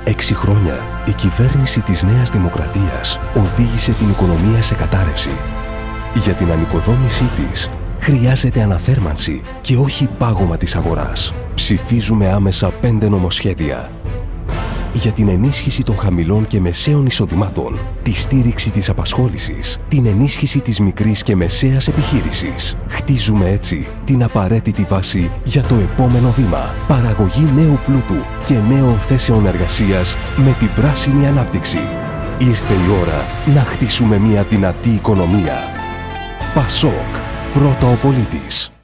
6 χρόνια η κυβέρνηση της Νέας Δημοκρατίας οδήγησε την οικονομία σε κατάρρευση. Για την ανοικοδόμησή της χρειάζεται αναθέρμανση και όχι πάγωμα της αγοράς. Ψηφίζουμε άμεσα 5 νομοσχέδια για την ενίσχυση των χαμηλών και μεσαίων εισοδημάτων, τη στήριξη της απασχόλησης, την ενίσχυση της μικρής και μεσαίας επιχείρησης. Χτίζουμε έτσι την απαραίτητη βάση για το επόμενο βήμα. Παραγωγή νέου πλούτου και νέων θέσεων εργασίας με την πράσινη ανάπτυξη. Ήρθε η ώρα να χτίσουμε μια δυνατή οικονομία. Πασόκ. Πρώτα ο πολίτης.